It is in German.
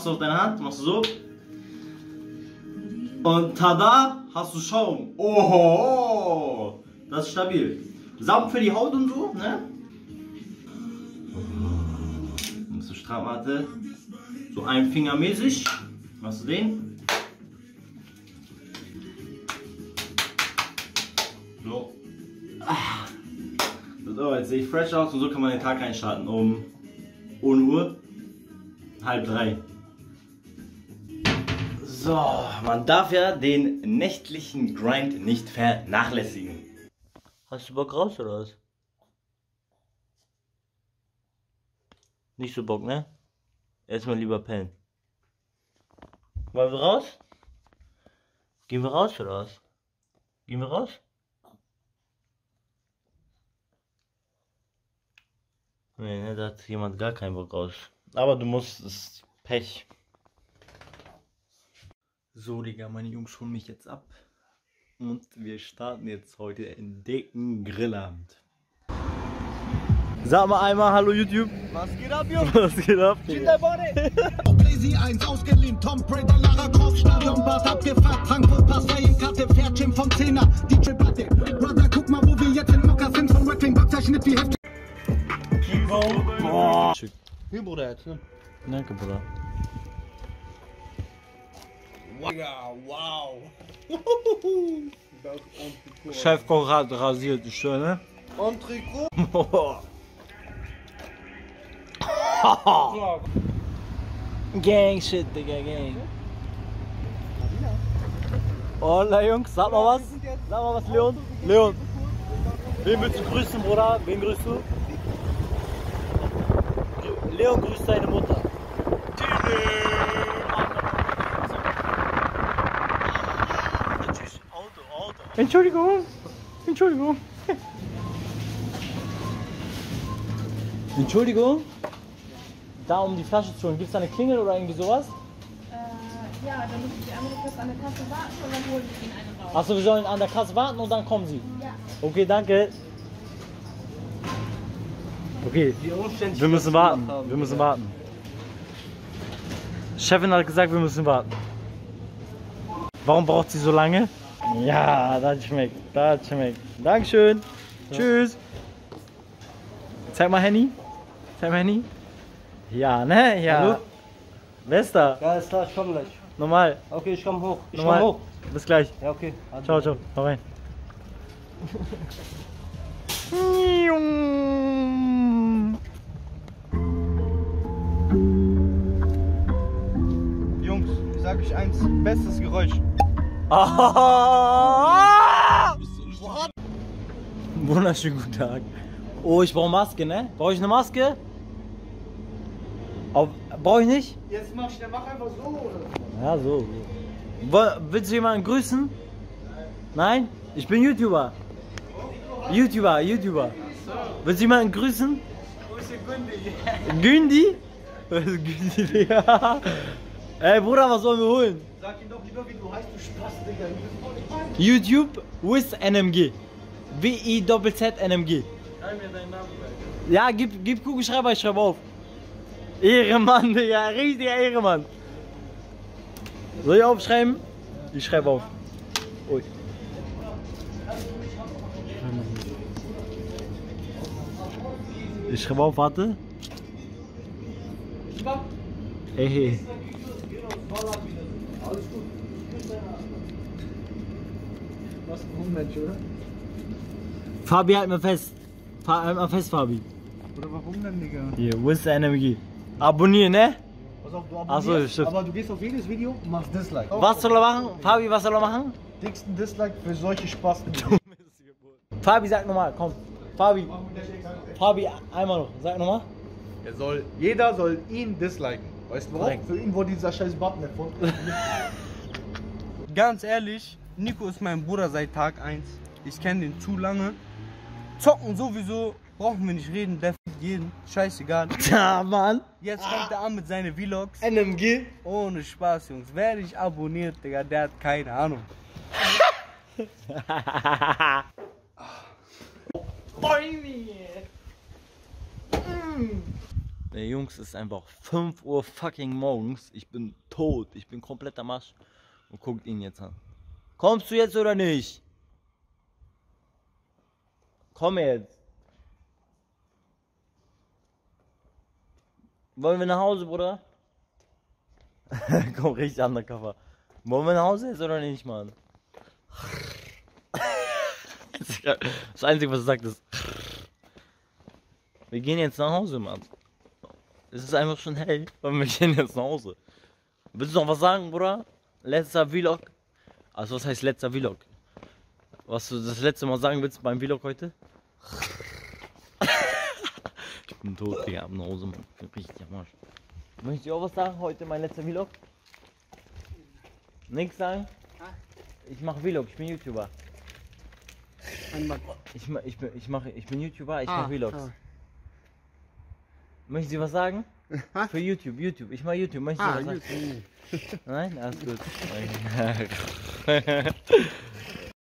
du auf deine Hand, machst du so. Und tada, hast du Schaum. Oho, das ist stabil. Samt für die Haut und so, ne? Musst du stramm, warte. So einfingermäßig. Machst du den? So. So, jetzt sehe ich fresh aus und so kann man den Tag reinstarten. Um 1 Uhr, 2:30. So, man darf ja den nächtlichen Grind nicht vernachlässigen. Hast du Bock raus oder was? Nicht so Bock, ne? Erstmal lieber pennen. Wollen wir raus? Gehen wir raus oder was? Gehen wir raus? Nee, ne, da hat jemand gar keinen Bock raus. Aber du musst, das ist Pech. So, Digga, meine Jungs holen mich jetzt ab. Und wir starten jetzt heute in dicken Grillabend. Sag mal einmal Hallo YouTube. Was geht ab, Jungs? Was geht ab? Lazy 1 ausgeliehen, Tom Brady, Lara Croft, Stadion, Bad abgefragt, Frankfurt, Pass, Karte, Pferdchen vom Zehner, DJ Platte. Brother, guck mal, wo wir jetzt in Mokka sind, von Wrestling, Boxerschnitt wie Heft. Boah. Hier, Bruder, jetzt, ne? Danke, Bruder. Wow. Chefkoch hat rasiert, ist schön, ne? Und Trikot? Gang shit, Digga, Gang. Hola Jungs, sag mal was. Sag mal was, Leon. Leon. Wen willst du grüßen, Bruder? Wen grüßt du? Leon grüßt deine Mutter. Entschuldigung. Entschuldigung. Entschuldigung. Da um die Flasche zu holen, gibt es da eine Klingel oder irgendwie sowas? Ja, dann müssen Sie einmal kurz an der Kasse warten und dann holen wir Ihnen eine raus. Achso, wir sollen an der Kasse warten und dann kommen Sie? Ja. Okay, danke. Okay, wir müssen warten. Wir müssen warten. Chefin hat gesagt, wir müssen warten. Warum braucht sie so lange? Ja, das schmeckt. Das schmeckt. Dankeschön. Ja. Tschüss. Zeig mal Henny. Zeig mal Henny. Ja, ne? Ja. Hallo? Wer ist da? Ja, ist klar, ich komm gleich. Normal. Okay, ich komm hoch. Ich Normal. komm hoch. Bis gleich. Ja, okay. Ciao, ciao. Hau rein. Jungs, ich sag euch eins, bestes Geräusch. Wunderschönen guten Tag. Oh, ich brauche Maske, ne? Brauche ich eine Maske? Brauche ich nicht? Jetzt mach einfach so, oder? Ja, so. Willst du jemanden grüßen? Nein? Ich bin YouTuber. YouTuber. Willst du jemanden grüßen? Gündi? Was ist Gündi, Digga? Ey, Bruder, was sollen wir holen? Sag ihm doch lieber, wie du heißt, du Spaß, Digga. YouTube with NMG. WIZZ NMG. Schreib mir deinen Namen gleich. Ja, gib Kugelschreiber, ich schreibe auf. Ehrenmann, Digga, richtiger Ehrenmann. Soll ich aufschreiben? Ich schreibe auf. Ui. Ich schreibe auf, warte. Hey. Was ein Unmensch, oder? Fabi, halt mal fest. Halt mal fest, Fabi. Oder warum denn, Digga? Hier, wo ist der NMG? Abonnieren, ne? Pass auf, du Ach so, abonnierst, stimmt. aber du gehst auf jedes Video und machst Dislike. Was soll er machen? Fabi, was soll er machen? Dicksten Dislike für solche Spasten. Fabi, sag nochmal, komm. Fabi, einmal noch. Sag nochmal. Jeder soll ihn disliken. Weißt du warum? Korrekt. Für ihn wurde dieser scheiß Button erfunden. Ganz ehrlich, Nico ist mein Bruder seit Tag 1. Ich kenne den zu lange. Zocken sowieso, brauchen wir nicht reden, der fickt jeden. Scheißegal. Ja, Mann. Jetzt fängt er an mit seinen Vlogs. NMG. Ohne Spaß, Jungs. Wer dich abonniert, Digga, der hat keine Ahnung. Jungs, es ist einfach 5 Uhr fucking morgens. Ich bin tot. Ich bin komplett am Arsch. Und guckt ihn jetzt an. Kommst du jetzt oder nicht? Komm jetzt. Wollen wir nach Hause, Bruder? Komm, richtig undercover. Wollen wir nach Hause jetzt oder nicht, Mann? Das Einzige, was er sagt, ist... Wir gehen jetzt nach Hause, Mann. Es ist einfach schon hell, und wir gehen jetzt nach Hause. Willst du noch was sagen, Bruder? Letzter Vlog. Also was heißt letzter Vlog? Was du das letzte Mal sagen willst beim Vlog heute? Ich bin tot, Digga, ab nach Hause, Mann. Ich bin richtig am Arsch. Möchtest du auch was sagen? Heute mein letzter Vlog? Nichts sagen? Ich mache Vlog, ich bin YouTuber. Ich bin YouTuber, ich mache Vlogs. Möchten Sie was sagen? Für YouTube. Ich mache YouTube. Möchten Sie was sagen? Nein? Alles gut.